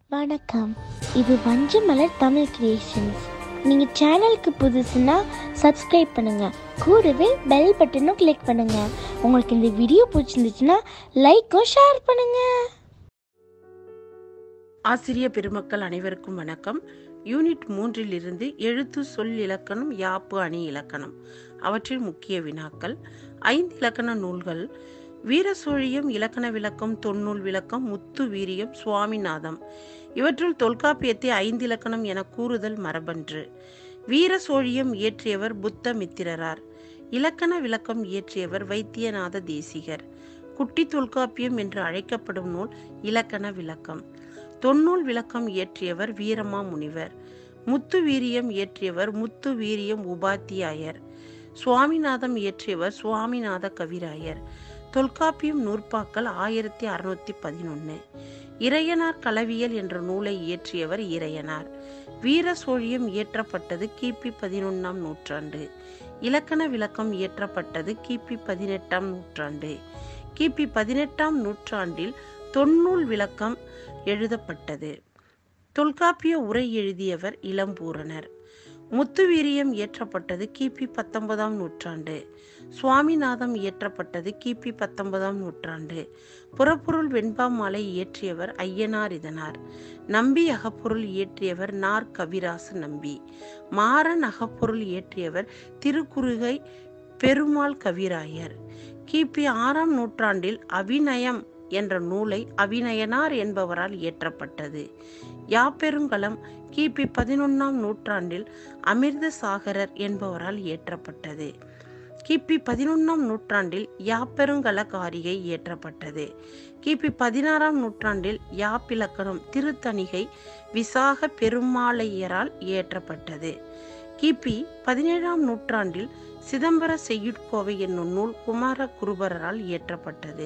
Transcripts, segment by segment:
வணக்கம். இது வஞ்சமலர் தமிழ் கிரியேஷன்ஸ். நீங்க சேனலுக்கு புதுசுன்னா சப்ஸ்கிரைப் பண்ணுங்க, கூடவே பெல் பட்டனும் கிளிக் பண்ணுங்க. உங்களுக்கு இந்த வீடியோ பிடிச்சிருந்துச்சுன்னா லைக்கும் ஷேர் பண்ணுங்க. ஆசிரிய பெருமக்கள் அனைவருக்கும் வணக்கம். யூனிட் 3 இருந்து எழுத்து, சொல், இலக்கணம், யாப்பு, அணி இலக்கணம் அவற்றில் முக்கிய வினாக்கள். 5 இலக்கண நூல்கள்: வீரசோழியம், இலக்கண விளக்கம், தொன்னூல் விளக்கம், முத்து வீரியம், சுவாமிநாதம். இவற்றுள் தொல்காப்பியத்தை 5 இலக்கணம் என கூறுதல் மரபன்று. வீரசோழியம் இயற்றியவர் புத்த மித்திரரார். இலக்கண விளக்கம் இயற்றியவர் வைத்தியநாத தேசிகர். குட்டி தொல்காப்பியம் என்று அழைக்கப்படும் நூல் இலக்கண விளக்கம். தொன்னூல் விளக்கம் இயற்றியவர் வீரமா முனிவர். முத்து வீரியம் இயற்றியவர் முத்து வீரியம் உபாத்தியாயர். சுவாமிநாதம் இயற்றியவர் சுவாமிநாத கவிராயர். தொல்காப்பியம் நூற்பாக்கள் 1611. இறையனார் களவியல் என்ற நூலை இயற்றியவர் இறையனார். வீரசோழியம் இயற்றப்பட்டது கிபி 11ஆம் நூற்றாண்டு. இலக்கண விளக்கம் இயற்றப்பட்டது கிபி 18ஆம் நூற்றாண்டு. கிபி 18ஆம் நூற்றாண்டில் தொன்னூல் விளக்கம் எழுதப்பட்டது. தொல்காப்பிய உரை எழுதியவர் இளம்பூரணர். முத்துவீரியம் இயற்றப்பட்டது கிபி 19ஆம் நூற்றாண்டு. சுவாமிநாதம் இயற்றப்பட்டது கிபி 19ஆம் நூற்றாண்டு. புறப்பொருள் வெண்பா மாலை இயற்றியவர் ஐயனார் இதனார். நம்பி அகப்பொருள் இயற்றியவர் நார் கவிராச நம்பி. மாறன் அகப்பொருள் இயற்றியவர் திருக்குறுகை பெருமாள் கவிராயர். கிபி 6ஆம் நூற்றாண்டில் அவிநயம் என்ற நூலை அவிநயனார் என்பவரால் இயற்றப்பட்டது. யாப்பெருங்கலம் கிபி 11ஆம் நூற்றாண்டில் அமிர்த சாகரர் என்பவரால் இயற்றப்பட்டது. கிபி 11ஆம் நூற்றாண்டில் யாப்பெருங்கல காரிகை இயற்றப்பட்டது. கிபி 16ஆம் நூற்றாண்டில் யாப்பிலக்கணம் திருத்தணிகை விசாக பெருமாளையரால் இயற்றப்பட்டது. கிபி 17ஆம் நூற்றாண்டில் சிதம்பர செய்யுட்கோவை என்னும் நூல் குமார குருபரரால் இயற்றப்பட்டது.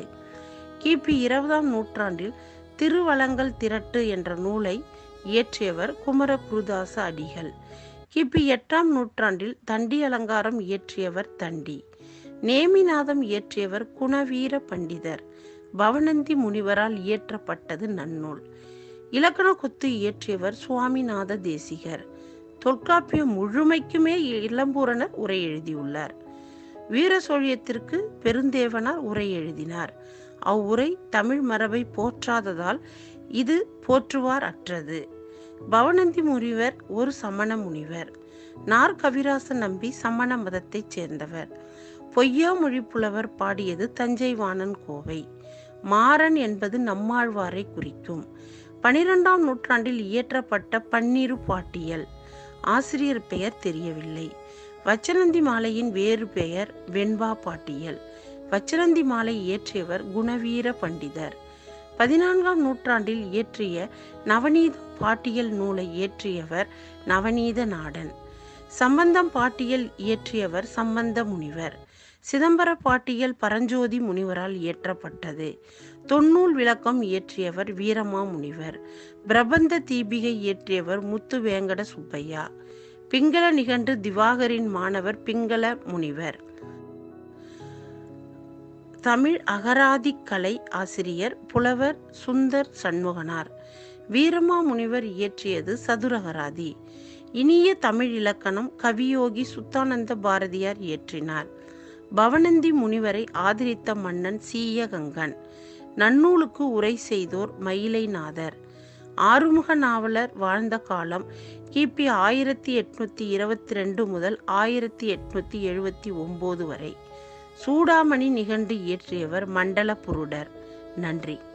கிபி 20ஆம் நூற்றாண்டில் திருவலங்கல் திரட்டு என்ற நூலை இயற்றியவர் குமர குருதாச அடிகள். கிபி 8ஆம் நூற்றாண்டில் தண்டி அலங்காரம் இயற்றியவர் தண்டி. நேமிநாதம் இயற்றியவர் குணவீர பண்டிதர். பவனந்தி முனிவரால் இயற்றப்பட்டது நன்னூல். இலக்கண கொத்து இயற்றியவர் சுவாமிநாத தேசிகர். தொல்காப்பியம் முழுமைக்குமே இளம்பூரணர் உரை எழுதியுள்ளார். வீரசோழியத்திற்கு பெருந்தேவனார் உரை எழுதினார். அவ்வுரை தமிழ் மரபை போற்றாததால் இது போற்றுவார் அற்றது. பவனந்தி முனிவர் ஒரு சமண முனிவர். நார் கவிராச நம்பி சமண மதத்தைச் சேர்ந்தவர். பொய்யா மொழி புலவர் பாடியது தஞ்சை வாணன் கோவை. மாறன் என்பது நம்மாழ்வாரை குறிக்கும். 12ஆம் நூற்றாண்டில் இயற்றப்பட்ட பன்னிரு பாட்டியல். ஆசிரியர் பெயர் தெரியவில்லை. வச்சனந்தி மாலையின் வேறு பெயர் வெண்பா பாட்டியல். வச்சனந்தி மாலை இயற்றியவர் குணவீர பண்டிதர். 14ஆம் நூற்றாண்டில் இயற்றிய நவநீத பாட்டியல் நூலை இயற்றியவர் நவநீத நாடன். சம்பந்தம் பாட்டியல் இயற்றியவர் சம்பந்த முனிவர். சிதம்பர பாட்டியல் பரஞ்சோதி முனிவரால் இயற்றப்பட்டது. தொன்னூல் விளக்கம் இயற்றியவர் வீரமா முனிவர். பிரபந்த தீபிகை இயற்றியவர் முத்து வேங்கட சுப்பையா. பிங்கள நிகண்டு திவாகரின் மாணவர் பிங்கள முனிவர். தமிழ் அகராதி கலை ஆசிரியர் புலவர் சுந்தர் சண்முகனார். வீரமா முனிவர் இயற்றியது சதுரகராதி. இனிய தமிழ் இலக்கணம் கவியோகி சுத்தானந்த பாரதியார் இயற்றினார். பவனந்தி முனிவரை ஆதரித்த மன்னன் சீயகங்கன். நன்னூலுக்கு உரை செய்தோர் மயிலைநாதர். ஆறுமுக நாவலர் வாழ்ந்த காலம் கிபி 1822 முதல் 1879 வரை. சூடாமணி நிகண்டு இயற்றியவர் மண்டல புருடர். நன்றி.